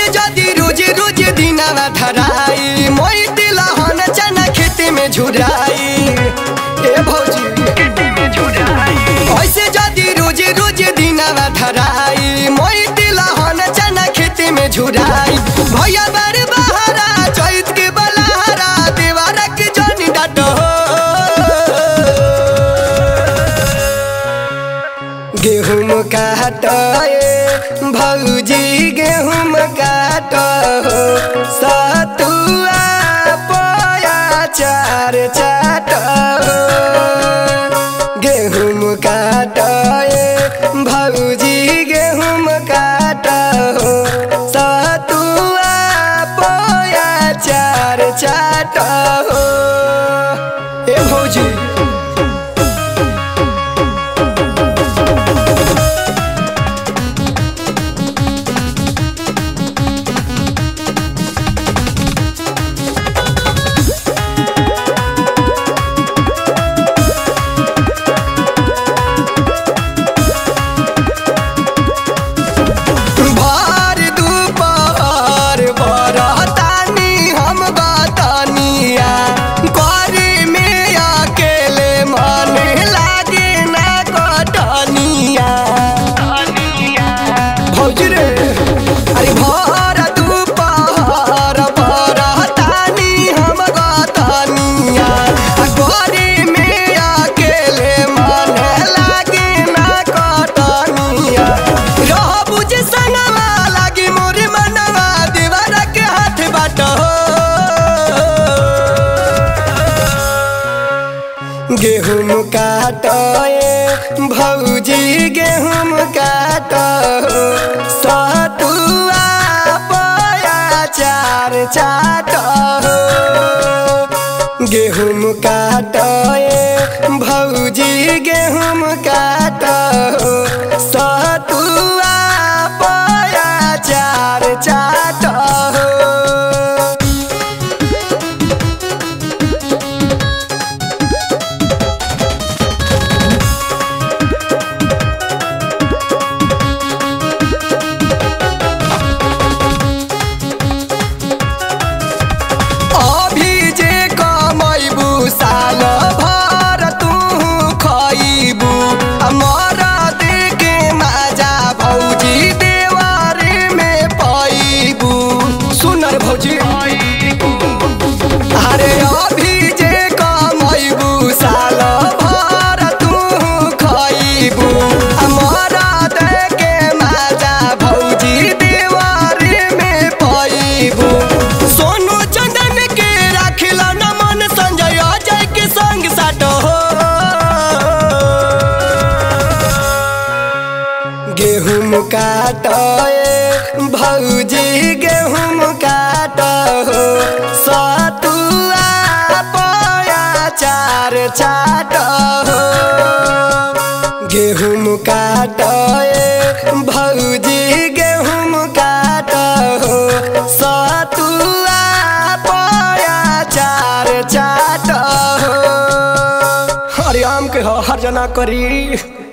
जदि रोज रोज दिनावा धराई मोई तिलहन चना खेती में झुराई। ए भौजी ऐसे जदि रोज रोज दिनावा धराई मोई तिलहन चना खेती में झुराई। भैया बार बहारा चैत के बलहारा देवारा के जनी डाट गेहूं काटे भौजी गेहूं काटो सतुआ पोया चार चाटो गेहूं काटो भौजी गेहूं काटो सतुआ पोया चार चाटो। ए भौजी गेहूं काटो भौजी गेहूं काटो सतुआ पोया चार चाटो गेहूं काटो भौजी गेहूं काटो सतुआ पोया चार चाटो। अरे अभी जे कमैबू साल भर तू खैबू हमारा दे के माजा भौजी देवारी में पैबू। सोनू चंदन के राखिला नमन संजय अजय के संग साटो गेहूं काटो भौजी गेहूं काटो सतुआ पोया चार चाटो गेहूं काटो भौजी गेहूं काटो सतुआ पोया चार चाटो। हरियाम के हर जना करी।